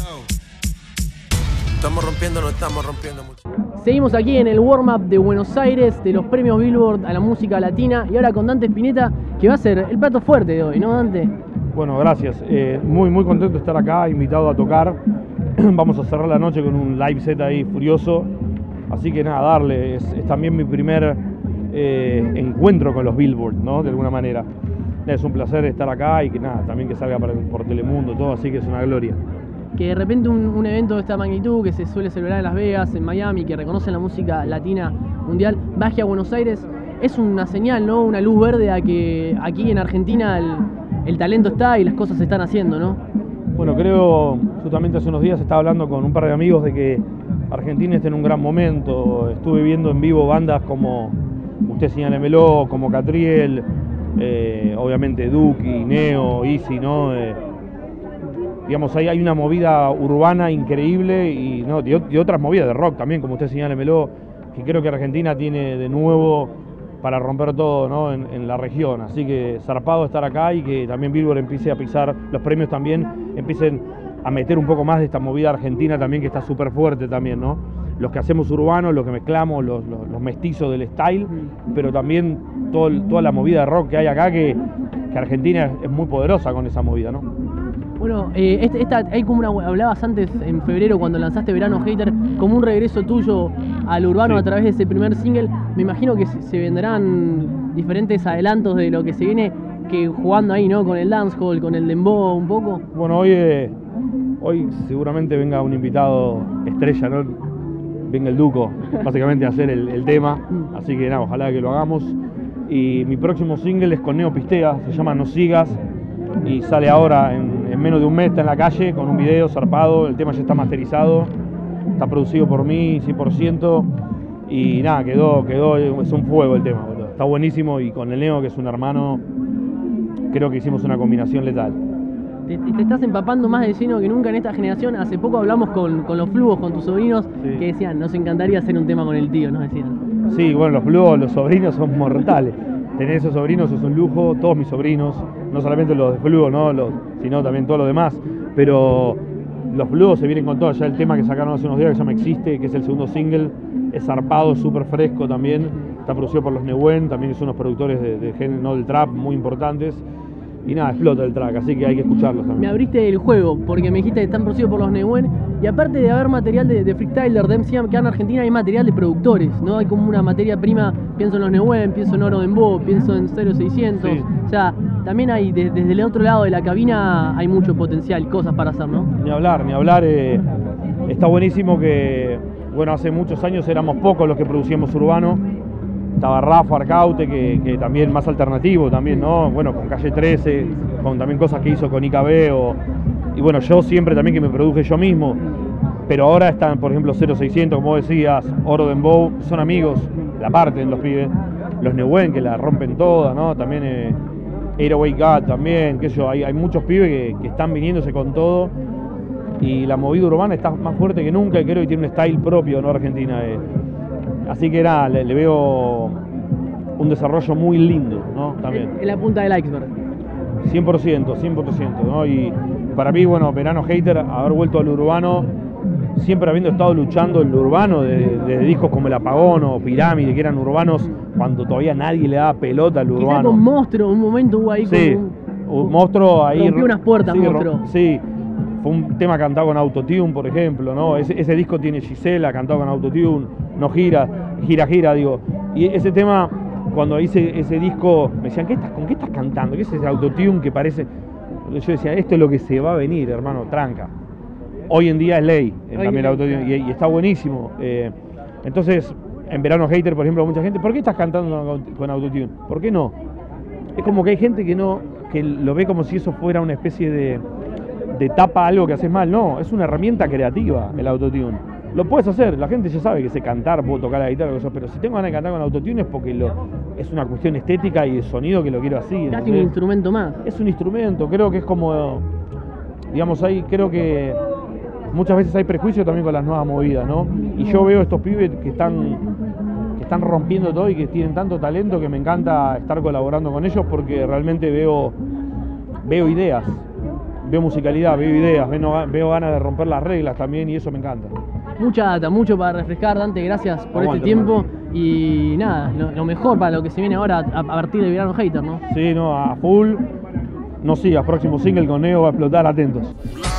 Estamos rompiendo, no estamos rompiendo mucho. Seguimos aquí en el warm-up de Buenos Aires, de los premios Billboard a la música latina, y ahora con Dante Spinetta, que va a ser el plato fuerte de hoy, ¿no, Dante? Bueno, gracias. Muy contento de estar acá, invitado a tocar. Vamos a cerrar la noche con un live set ahí furioso. Así que nada, darle. Es también mi primer encuentro con los Billboard, ¿no? De alguna manera. Es un placer estar acá y que nada, también que salga por Telemundo, todo, así que es una gloria. Que de repente un evento de esta magnitud que se suele celebrar en Las Vegas, en Miami, que reconoce la música latina mundial, baje a Buenos Aires, es una señal, ¿no? Una luz verde a que aquí en Argentina el talento está y las cosas se están haciendo, ¿no? Bueno, creo, justamente hace unos días estaba hablando con un par de amigos de que Argentina está en un gran momento. Estuve viendo en vivo bandas como Usted Señálemelo, como Catriel, obviamente Duki, Neo, Easy, ¿no? Digamos, hay una movida urbana increíble y ¿no? de otras movidas de rock también, como Usted Señálemelo, que creo que Argentina tiene de nuevo para romper todo, ¿no? en la región. Así que zarpado estar acá y que también Billboard empiece a pisar, los premios también empiecen a meter un poco más de esta movida argentina también, que está súper fuerte también, ¿no? Los que hacemos urbanos, los que mezclamos, los mestizos del style, pero también toda la movida de rock que hay acá, que Argentina es muy poderosa con esa movida, ¿no? Bueno, hay como hablabas antes en febrero cuando lanzaste Verano Hater, como un regreso tuyo al urbano, sí, a través de ese primer single. Me imagino que se vendrán diferentes adelantos de lo que se viene, que jugando ahí, ¿no? Con el dancehall, con el dembow un poco. Bueno, hoy seguramente venga un invitado estrella, ¿no? Venga el Duco, básicamente a hacer el tema, así que nada, ojalá que lo hagamos. Y mi próximo single es con Neo Pistea, se llama No Sigas, y sale ahora en menos de un mes, está en la calle con un video zarpado. El tema ya está masterizado, está producido por mí 100%, y nada, quedó, es un fuego el tema, boludo. Está buenísimo, y con el Neo, que es un hermano, creo que hicimos una combinación letal. Te estás empapando más de lleno que nunca en esta generación. Hace poco hablamos con los Flugos, con tus sobrinos, sí, que decían, nos encantaría hacer un tema con el tío, nos decían. Sí, bueno, los Flugos, los sobrinos son mortales. Tener esos sobrinos es un lujo, todos mis sobrinos, no solamente los de Flugos, ¿no? Sino también todos los demás. Pero los Flugos se vienen con todo. Ya el tema que sacaron hace unos días, que se llama Existe, que es el segundo single, es zarpado, súper fresco también. Está producido por los Nehuen, también son unos productores de género, ¿no? Del trap muy importantes. Y nada, explota el track, así que hay que escucharlos también. Me abriste el juego, porque me dijiste que están producidos por los Nehuen, y aparte de haber material de freestyler, de MCM, que en Argentina hay material de productores, ¿no? Hay como una materia prima, pienso en los Nehuen, pienso en Oro Dembow, pienso en 0600, sí. O sea, también hay, desde el otro lado de la cabina, hay mucho potencial, cosas para hacer, ¿no? Ni hablar, está buenísimo que, bueno, hace muchos años éramos pocos los que producíamos urbano. Estaba Rafa Arcaute, que también más alternativo también, ¿no? Bueno, con Calle 13, con también cosas que hizo con IKB, y bueno, yo siempre también que me produje yo mismo. Pero ahora están, por ejemplo, 0600, como decías, Oro Dembow, son amigos, la parten los pibes. Los Nehuen, que la rompen toda, ¿no? También 808 God también, qué sé yo, hay muchos pibes que están viniéndose con todo. Y la movida urbana está más fuerte que nunca, y creo que tiene un style propio, ¿no? Argentina. Así que nada, le veo un desarrollo muy lindo, ¿no? También. En la punta del iceberg. 100%, ¿no? Y para mí, bueno, Verano Hater, haber vuelto al urbano, siempre habiendo estado luchando en lo urbano, de discos como El Apagón o Pirámide, que eran urbanos cuando todavía nadie le daba pelota al urbano. Quizá con Monstruo, un momento hubo ahí, sí, un Monstruo ahí. Rompió unas puertas, sí, Monstruo. Sí. Fue un tema cantado con autotune, por ejemplo, ¿no? Ese disco tiene Gisela, cantado con autotune, No Gira, digo. Y ese tema, cuando hice ese disco, me decían, ¿con qué estás cantando? ¿Qué es ese autotune que parece? Yo decía, esto es lo que se va a venir, hermano, tranca. Hoy en día es ley, también el autotune, y está buenísimo. Entonces, en Verano Hater, por ejemplo, mucha gente, ¿por qué estás cantando con autotune? ¿Por qué no? Es como que hay gente que lo ve como si eso fuera una especie de tapa algo que haces mal. No, es una herramienta creativa el autotune. Lo puedes hacer, la gente ya sabe que sé cantar, puedo tocar la guitarra, pero si tengo ganas de cantar con autotune es porque es una cuestión estética y de sonido que lo quiero así. Casi un instrumento más. Es un instrumento, creo que es como, digamos, creo que muchas veces hay prejuicio también con las nuevas movidas, ¿no? Y yo veo estos pibes que están rompiendo todo y que tienen tanto talento que me encanta estar colaborando con ellos porque realmente veo ideas. veo musicalidad, veo ideas, veo ganas de romper las reglas también y eso me encanta. Mucha data, mucho para refrescar, Dante, gracias por Aguante, este tiempo y nada, lo mejor para lo que se viene ahora a partir de Verano Hater, ¿no? Sí, no, a full. No sigas, próximo single con Neo va a explotar, atentos.